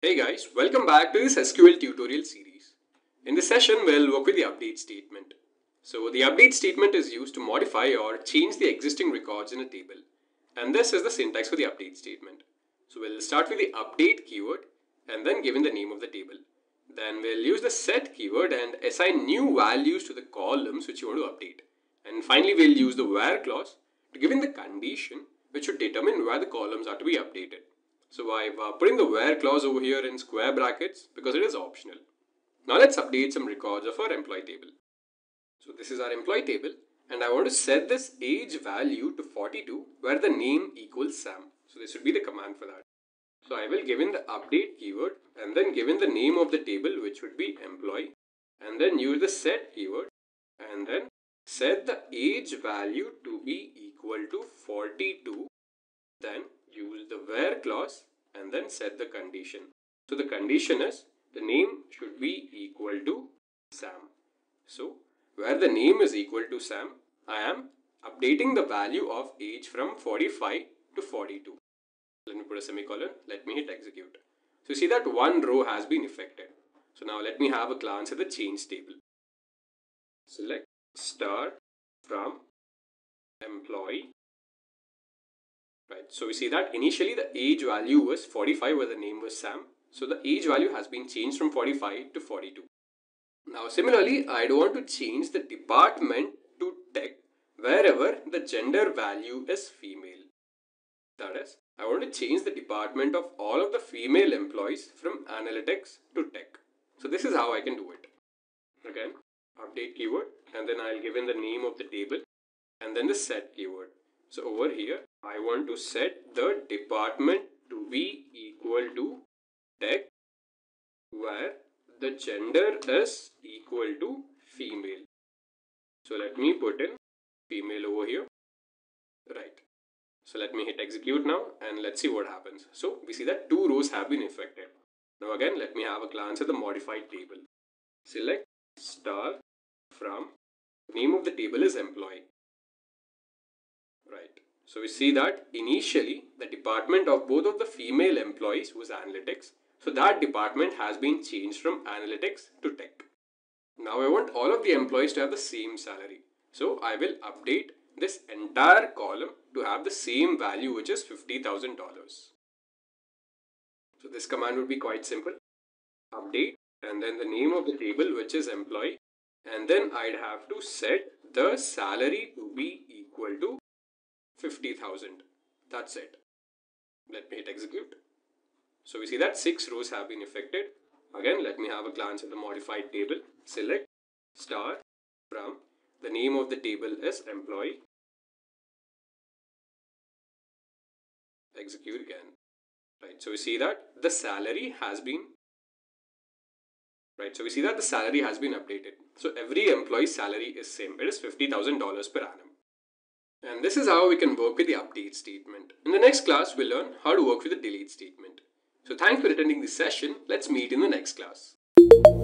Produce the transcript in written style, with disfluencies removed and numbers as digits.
Hey guys, welcome back to this SQL tutorial series. In this session, we'll work with the update statement. So the update statement is used to modify or change the existing records in a table. And this is the syntax for the update statement. So we'll start with the update keyword and then given the name of the table. Then we'll use the set keyword and assign new values to the columns which you want to update. And finally, we'll use the where clause to give in the condition which should determine where the columns are to be updated. So I've put in the where clause over here in square brackets because it is optional. Now let's update some records of our employee table. So this is our employee table and I want to set this age value to 42 where the name equals Sam. So this would be the command for that. So I will give in the update keyword and then give in the name of the table which would be employee and then use the set keyword and then set the age value to be equal to 42. Then use the where clause and then set the condition. So the condition is the name should be equal to Sam. So where the name is equal to Sam, I am updating the value of age from 45 to 42. Let me put a semicolon. Let me hit execute. So you see that one row has been affected. So now let me have a glance at the change table. Select star from employee. Right, so we see that initially the age value was 45 where the name was Sam. So the age value has been changed from 45 to 42. Now similarly, I want to change the department to tech wherever the gender value is female. That is, I want to change the department of all of the female employees from analytics to tech. So this is how I can do it. Again, update keyword and then I'll give in the name of the table and then the set keyword. So over here, I want to set the department to be equal to tech where the gender is equal to female. So let me put in female over here. Right. So let me hit execute now and let's see what happens. So we see that two rows have been affected. Now again, let me have a glance at the modified table. Select star from name of the table is employee. Right. So we see that initially the department of both of the female employees was analytics. So that department has been changed from analytics to tech. Now I want all of the employees to have the same salary. So I will update this entire column to have the same value, which is $50,000. So this command would be quite simple. Update and then the name of the table, which is employee. And then I'd have to set the salary to be equal to 50,000. That's it. Let me hit execute. So we see that 6 rows have been affected. Again, let me have a glance at the modified table. Select star from the name of the table is employee. Execute again. Right. So we see that the salary has been updated. So every employee's salary is same. It is $50,000 per annum. And this is how we can work with the update statement. In the next class, we'll learn how to work with the delete statement. So thanks for attending this session. Let's meet in the next class.